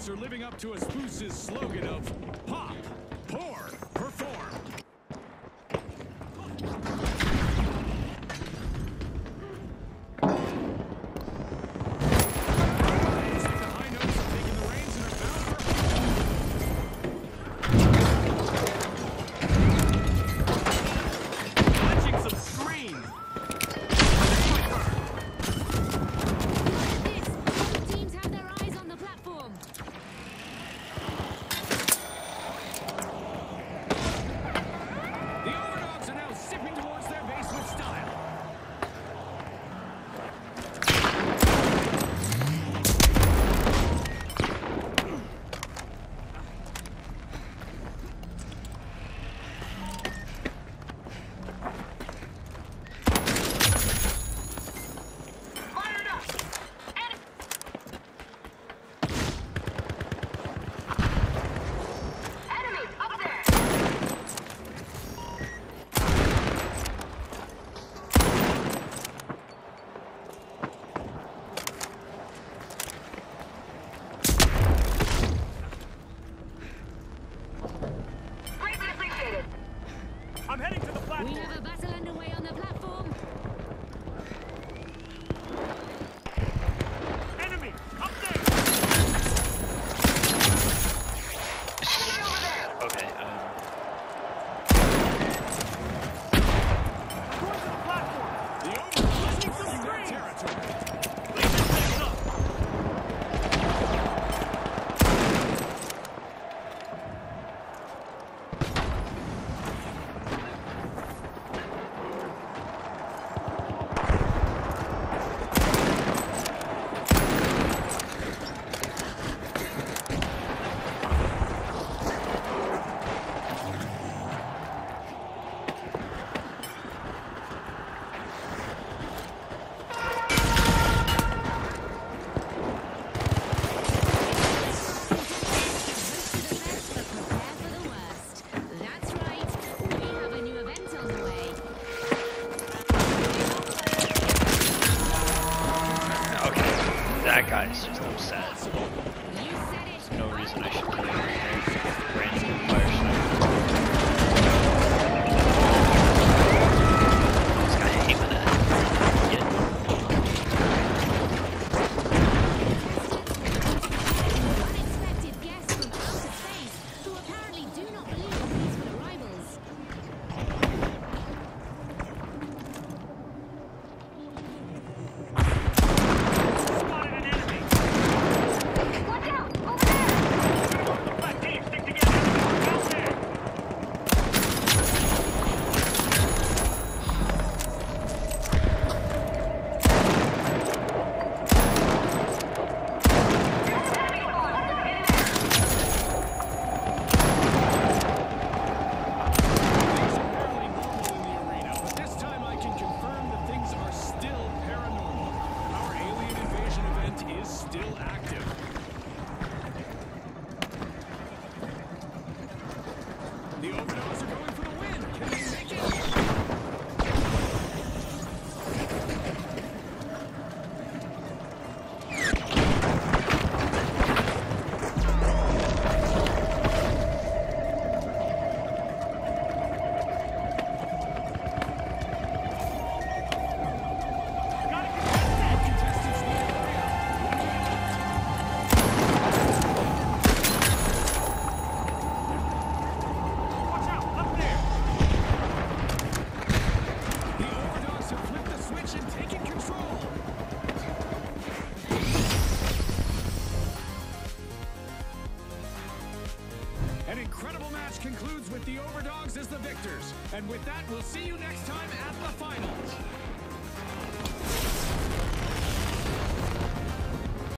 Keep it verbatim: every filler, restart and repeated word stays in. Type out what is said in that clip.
Overdogs are living up to Espoose's slogan of Pop, Pour, Perform. I'm heading to the platform. We have a battle underway on the platform. Enemy, up there. Okay, um... Going to the platform. The Overdogs are losing their territory. Laser sights up. That guy's just upset. There's no reason I should kill him right there. Random fire sniper. This guy aiming at him. Get him. Unexpected guests from outer space who apparently do not believe in peaceful arrivals. The Overdogs are going for the win. Can they make it? An incredible match concludes with the Overdogs as the victors. And with that, we'll see you next time at the finals.